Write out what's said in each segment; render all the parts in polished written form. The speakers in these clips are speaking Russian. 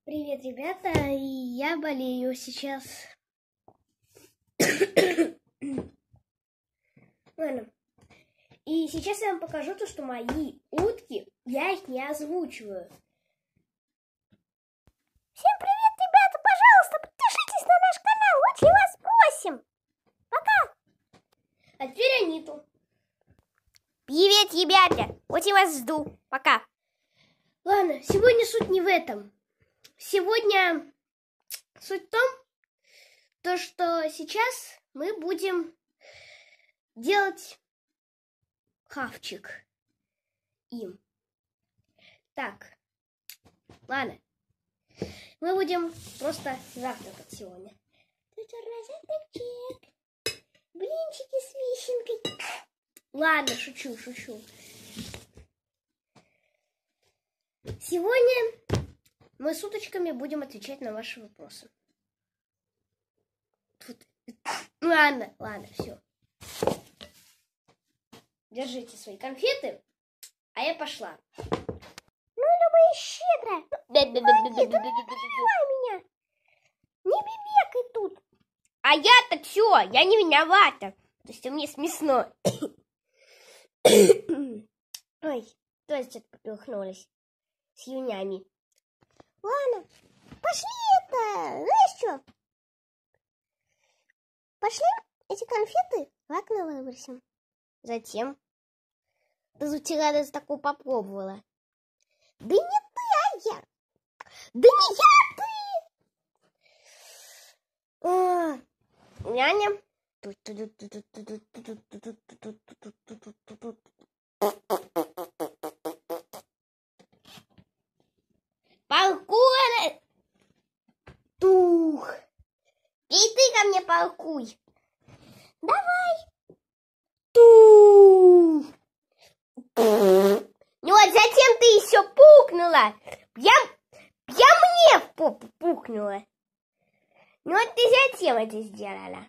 Привет, ребята, я болею сейчас. Ладно. И сейчас я вам покажу то, что мои утки, я их не озвучиваю. Всем привет, ребята! Пожалуйста, подпишитесь на наш канал, очень вас просим! Пока! А теперь Аниту. Привет, ребята! Очень вас жду. Пока! Ладно, сегодня суть не в этом. Сегодня суть в том, что сейчас мы будем делать хавчик им. Так, ладно. Мы будем просто завтракать сегодня. Тут завтрачек. Блинчики с вишенкой. Ладно, шучу. Сегодня мы с уточками будем отвечать на ваши вопросы. Ладно, все. Держите свои конфеты, а я пошла. Ну, Люба, щедро. Помоги, да не перебивай меня. Не бибекай тут. А я-то все, я не виновата. То есть мне смешно. Ой, тоже что-то поперхнулись. С юнями. Ладно, пошли это, знаешь что? Пошли эти конфеты в окно выбросим. Затем? Ты вчера даже такого попробовала. Да не ты, а я. Да не я, ты. Няня. Паркуй! Тух! И ты ко мне паркуй! Давай. Тух! Ну вот зачем ты еще пукнула? Прям мне в попу пукнула. Ну вот ты зачем это сделала?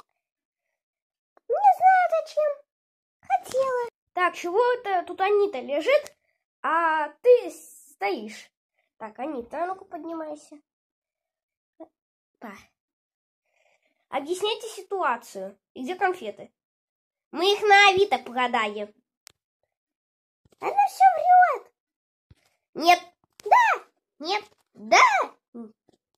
Не знаю зачем. Хотела. Так, чего-то тут Анита лежит, а ты стоишь. Так, Анита, а ну-ка поднимайся. Так. Объясняйте ситуацию. И где конфеты? Мы их на Авито продаем. Она все врет. Нет. Да. Нет. Да.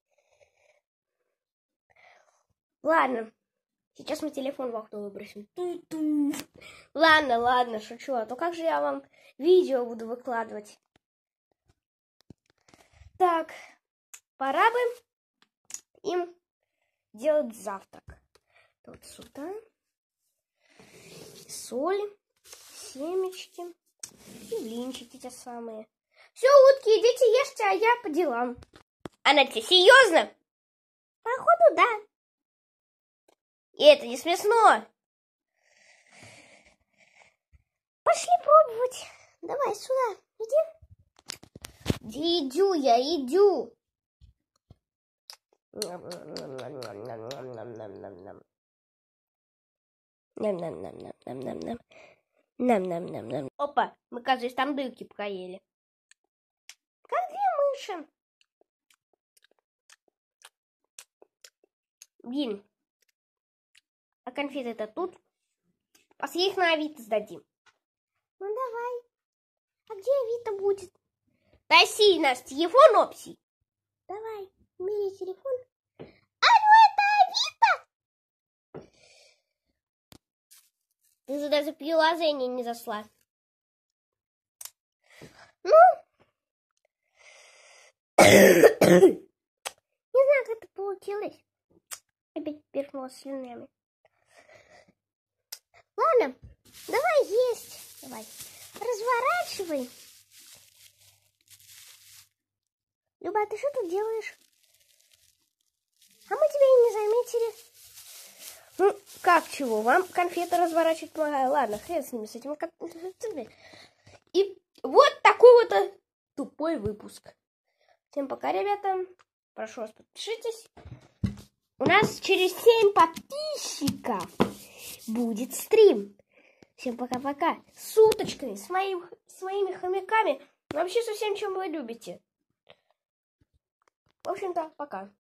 Ладно. Сейчас мы телефон в окно выбросим. Ту-ту. Ладно, шучу. А то как же я вам видео буду выкладывать? Так, пора бы им делать завтрак. Вот сюда. Соль, семечки и блинчики те самые. Все, утки, идите ешьте, а я по делам. Она тебе серьезно? Походу, да. И это не смешно. Пошли пробовать. Давай сюда, иди. Да иду я, иду. Опа, мы, кажется, там дырки проели. Как две мыши. Блин. А конфеты-то тут? После их на Авито сдадим. Ну давай. А где Авито будет? Таси наш телефон общий. Давай, бери телефон. Алло, это Авито? Ты же даже приложение не зашла. Ну, не знаю, как это получилось. Опять перхнулась слюнями. Ладно, давай есть. Давай. Разворачивай. Люба, ты что тут делаешь? А мы тебя и не заметили. Ну, как чего? Вам конфеты разворачивать помогаю. Ладно, хрен с ними, с этими конфетами. И вот такой вот тупой выпуск. Всем пока, ребята. Прошу вас, подпишитесь. У нас через 7 подписчиков будет стрим. Всем пока-пока. С уточками, с своими хомяками. Вообще со всем, чем вы любите. В общем-то, пока.